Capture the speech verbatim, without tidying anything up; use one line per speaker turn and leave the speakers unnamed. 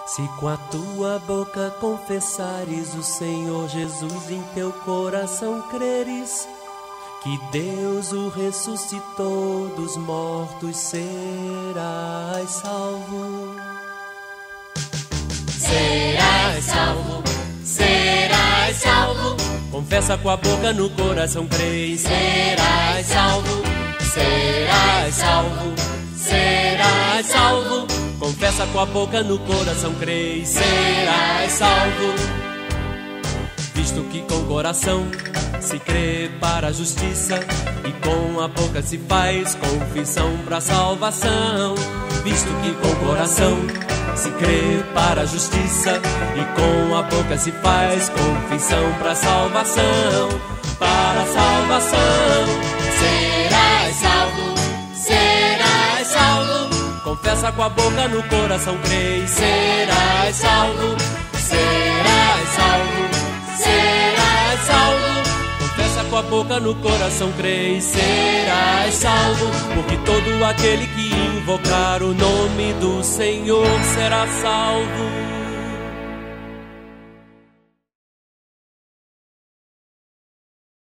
Se com a tua boca confessares o Senhor Jesus, em teu coração creres que Deus o ressuscitou dos mortos, serás salvo.
Serás salvo, serás salvo.
Confessa com a boca, no coração crês,
serás salvo, serás salvo, serás salvo.
Confessa com a boca, no coração crês, serás salvo. Visto que com o coração se crê para a justiça e com a boca se faz confissão para a salvação. Visto que com o coração se crê para a justiça e com a boca se faz confissão para a salvação, para a salvação.
Serás salvo, serás salvo.
Confessa com a boca, no coração crês,
serás salvo, serás salvo, serás salvo.
Confessa com a boca, no coração crês, serás salvo. Porque todo aquele que invocar o nome do Senhor será salvo.